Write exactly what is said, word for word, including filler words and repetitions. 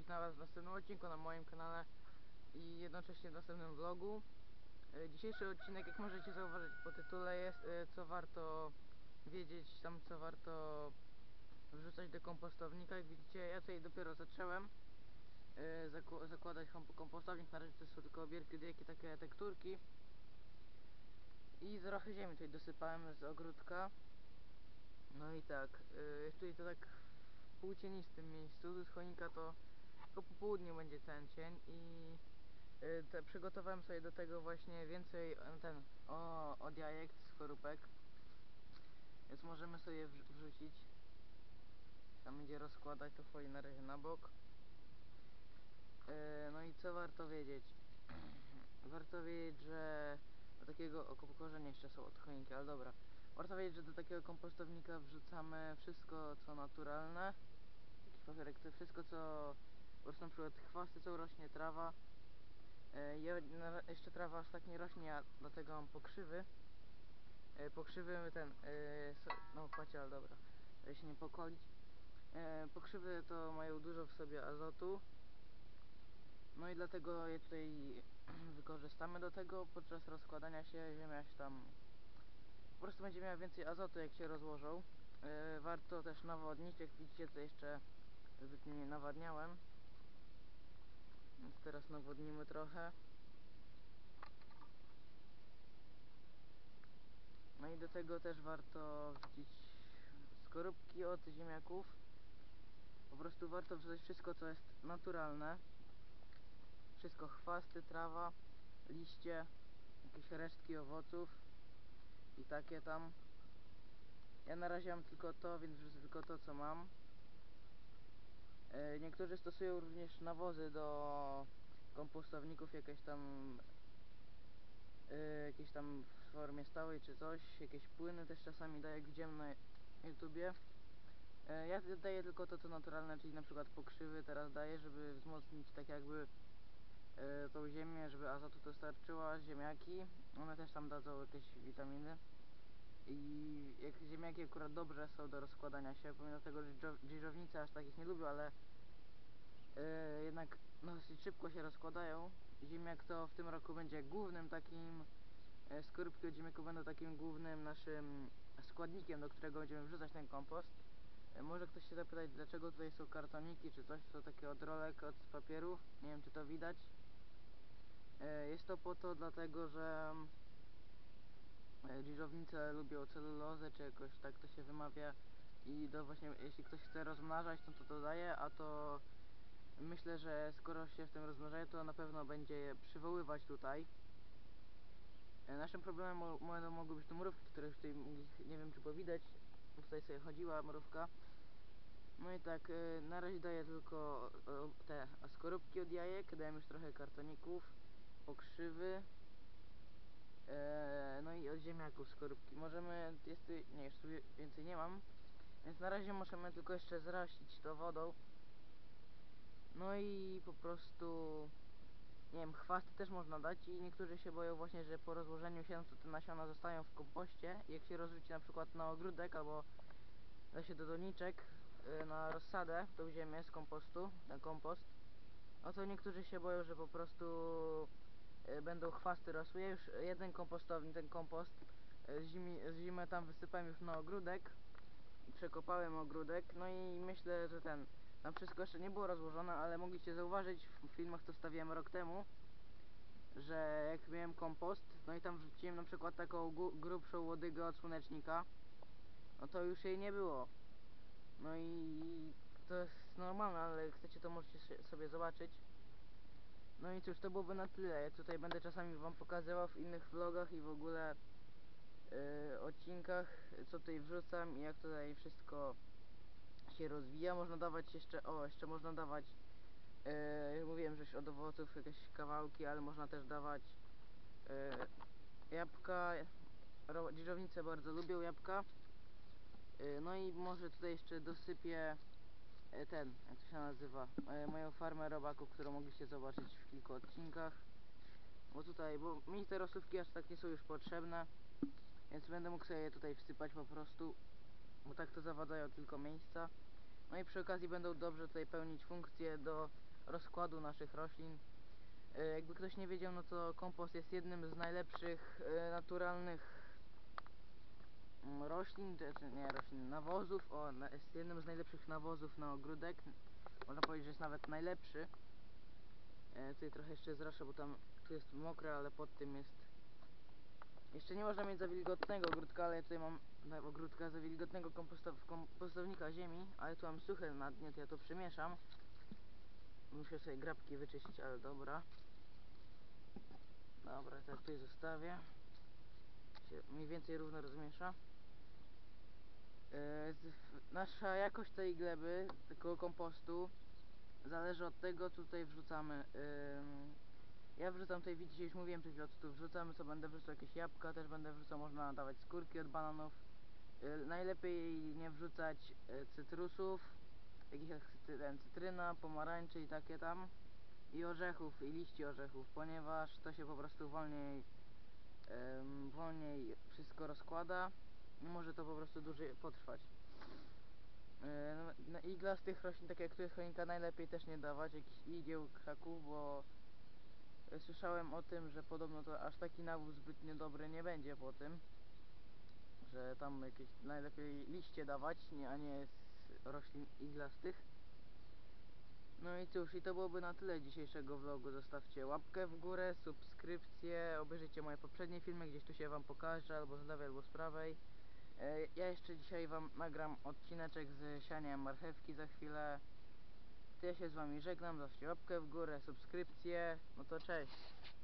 witam was w następnym odcinku na moim kanale i jednocześnie w następnym vlogu. Dzisiejszy odcinek, jak możecie zauważyć po tytule, jest co warto wiedzieć, tam co warto wrzucać do kompostownika. Jak widzicie, ja tutaj dopiero zacząłem zakładać kompostownik. Na razie to są tylko obierki, jakie takie tekturki i trochę ziemi tutaj dosypałem z ogródka. No i tak, yy, tutaj to tak w półcienistym miejscu, z choinka to tylko po południu będzie ten cień i yy, te, przygotowałem sobie do tego właśnie więcej ten o, od jajek, skorupek, więc możemy sobie wrz wrzucić. Tam będzie rozkładać to folię na razie na bok. Yy, no i co warto wiedzieć? Warto wiedzieć, że do takiego korzenie jeszcze są od choinki, ale dobra. Warto wiedzieć, że do takiego kompostownika wrzucamy wszystko co naturalne. Jakiś papierek, to wszystko co po prostu, na przykład chwasty, co rośnie, trawa. Yy, jeszcze trawa aż tak nie rośnie, a dlatego mam pokrzywy. Yy, pokrzywy ten, yy, so, no patrzcie, ale dobra, żeby się nie pokolić. Yy, pokrzywy to mają dużo w sobie azotu. No i dlatego je tutaj wykorzystamy do tego podczas rozkładania się. Ziemia się tam po prostu będzie miała więcej azotu, jak się rozłożą. Yy, warto też nawodnić, jak widzicie, to jeszcze zbytnio nie nawadniałem, więc teraz nawodnimy trochę. No i do tego też warto wrzucić skorupki od ziemniaków. Po prostu warto wrzucać wszystko co jest naturalne. Wszystko, chwasty, trawa, liście, jakieś resztki owoców i takie tam. Ja na razie mam tylko to, więc wrzucę tylko to co mam. Yy, niektórzy stosują również nawozy do kompostowników, jakieś tam yy, jakieś tam w formie stałej czy coś, jakieś płyny też czasami daję, jak widziałem na YouTubie. Yy, ja daję tylko to co naturalne, czyli na przykład pokrzywy teraz daję, żeby wzmocnić tak jakby yy, tą ziemię, żeby azotu dostarczyła, ziemniaki, one też tam dadzą jakieś witaminy. I jak ziemniaki akurat dobrze są do rozkładania się, pomimo tego, że dzierżownice aż takich nie lubią, ale yy, jednak no, dosyć szybko się rozkładają. Ziemniak to w tym roku będzie głównym takim, yy, skorupki od ziemniaku będą takim głównym naszym składnikiem, do którego będziemy wrzucać ten kompost. Yy, może ktoś się zapytać, dlaczego tutaj są kartoniki czy coś, to takie od rolek, od papieru, nie wiem czy to widać. Yy, jest to po to dlatego, że dzierżownice lubią celulozę, czy jakoś tak to się wymawia, i do właśnie, jeśli ktoś chce rozmnażać, to to dodaje, a to myślę, że skoro się w tym rozmnażają, to na pewno będzie je przywoływać tutaj. Naszym problemem będą mogły być to mrówki, które już tutaj, nie wiem czy powidać, tutaj sobie chodziła mrówka. No i tak, na razie daję tylko te skorupki od jajek, dałem już trochę kartoników, pokrzywy. Eee, no i od ziemniaków skorupki. Możemy, jest tu, nie, już tu więcej nie mam, więc na razie możemy tylko jeszcze zraścić to wodą. No i po prostu, nie wiem, chwasty też można dać i niektórzy się boją właśnie, że po rozłożeniu się to te nasiona zostają w kompoście. Jak się rozrzuci na przykład na ogródek albo da się do doniczek yy, na rozsadę, tą ziemię z kompostu, ten kompost, no to niektórzy się boją, że po prostu będą chwasty rosły. Ja już jeden kompostownik, ten kompost z, zimi, z zimy tam wysypałem już na ogródek, przekopałem ogródek, no i myślę, że ten, tam wszystko jeszcze nie było rozłożone, ale mogliście zauważyć w filmach, co stawiałem rok temu, że jak miałem kompost, no i tam wrzuciłem na przykład taką grubszą łodygę od słonecznika, no to już jej nie było. No i to jest normalne, ale jak chcecie, to możecie sobie zobaczyć. No i cóż, to byłoby na tyle. Ja tutaj będę czasami wam pokazywał w innych vlogach i w ogóle yy, odcinkach, co tutaj wrzucam i jak tutaj wszystko się rozwija. Można dawać jeszcze, o, jeszcze można dawać, yy, mówiłem, że już od owoców jakieś kawałki, ale można też dawać yy, jabłka. Dzierżownice bardzo lubią jabłka. Yy, no i może tutaj jeszcze dosypię ten, jak to się nazywa, moją farmę robaków, którą mogliście zobaczyć w kilku odcinkach. Bo tutaj, bo mi te roślówki aż tak nie są już potrzebne, więc będę mógł sobie je tutaj wsypać po prostu, bo tak to zawadzają tylko miejsca. No i przy okazji będą dobrze tutaj pełnić funkcję do rozkładu naszych roślin. E, jakby ktoś nie wiedział, no to kompost jest jednym z najlepszych e, naturalnych mm, roślin, czy, czy nie roślin, nawozów, o, na, jest jednym z najlepszych nawozów na ogródek. Można powiedzieć, że jest nawet najlepszy. E, tutaj trochę jeszcze zraszę, bo tam tu jest mokre, ale pod tym jest. Jeszcze nie można mieć za wilgotnego ogródka, ale ja tutaj mam na ogródka za wilgotnego kompostow kompostownika ziemi, ale tu mam suche na dnie, to ja to przemieszam. Muszę sobie grabki wyczyścić, ale dobra. Dobra, teraz tutaj zostawię. Się mniej więcej równo rozmiesza. Yy, nasza jakość tej gleby, tego kompostu, zależy od tego, co tutaj wrzucamy. Yy, ja wrzucam tutaj, widzicie, już mówiłem przed chwilą, co tu wrzucamy, co będę wrzucał jakieś jabłka, też będę wrzucał, można dawać skórki od bananów. Yy, najlepiej nie wrzucać yy, cytrusów, takich jak cytry, cytryna, pomarańcze i takie tam. I orzechów, i liści orzechów, ponieważ to się po prostu wolniej ym, wolniej wszystko rozkłada i może to po prostu dłużej potrwać. Yy, no, igla z tych roślin, tak jak tu jest choinka, najlepiej też nie dawać jakichś igieł, krzaków, bo yy, słyszałem o tym, że podobno to aż taki nawóz zbytnio dobry nie będzie po tym, że tam jakieś najlepiej liście dawać, nie, a nie z roślin iglastych. No i cóż, i to byłoby na tyle dzisiejszego vlogu. Zostawcie łapkę w górę, subskrypcję, obejrzyjcie moje poprzednie filmy, gdzieś tu się wam pokaże, albo z lewej, albo z prawej. E, ja jeszcze dzisiaj wam nagram odcineczek z sianiem marchewki za chwilę. To ja się z wami żegnam, zostawcie łapkę w górę, subskrypcję, no to cześć.